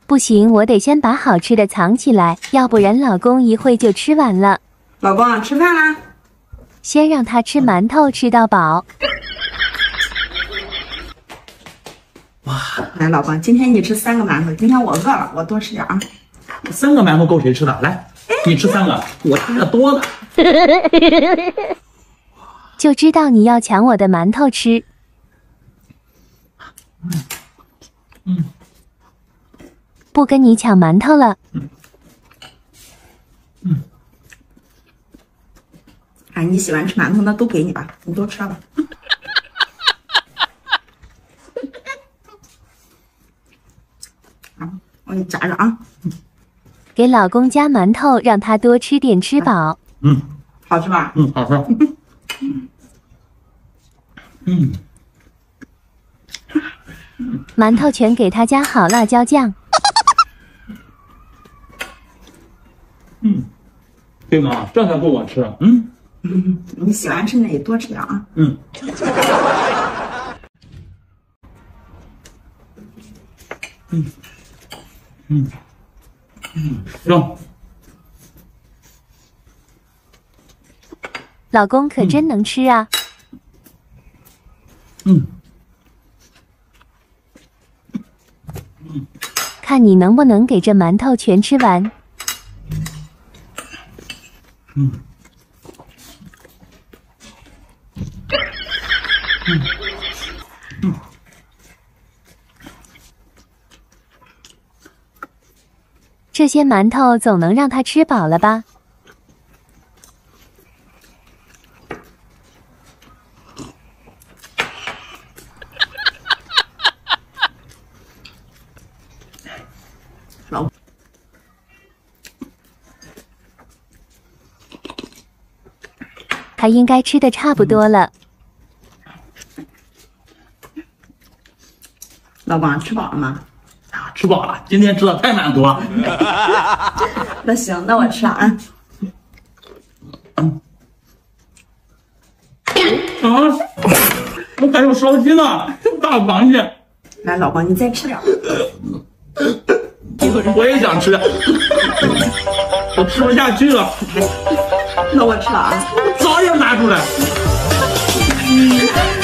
不行，我得先把好吃的藏起来，要不然老公一会就吃完了。 老公，吃饭啦！ 先让他吃馒头，吃到饱。 哇，来，老公，今天你吃3个馒头，今天我饿了，我多吃点啊。 3个馒头够谁吃的？来，你吃3个，我吃的多了。 就知道你要抢我的馒头吃。不跟你抢馒头了。 哎，你喜欢吃馒头，那都给你吧，你多吃吧。我给你夹着啊。 给老公加馒头，让他多吃点，吃饱。 好吃吧？ 好吃。 馒头全给他加好辣椒酱。 对吗？这才够我吃。 你喜欢吃那也多吃点啊。 行。 老公可真能吃啊。看你能不能给这馒头全吃完。这些馒头总能让他吃饱了吧？他应该吃的差不多了。 老公，吃饱了吗？ 吃饱了，今天吃的太满足了。 那行，那我吃了啊。 我还有烧鸡呢，大螃蟹。 来，老公，你再吃点。 我也想吃，我吃不下去了。 那我吃了啊。 早点拿出来。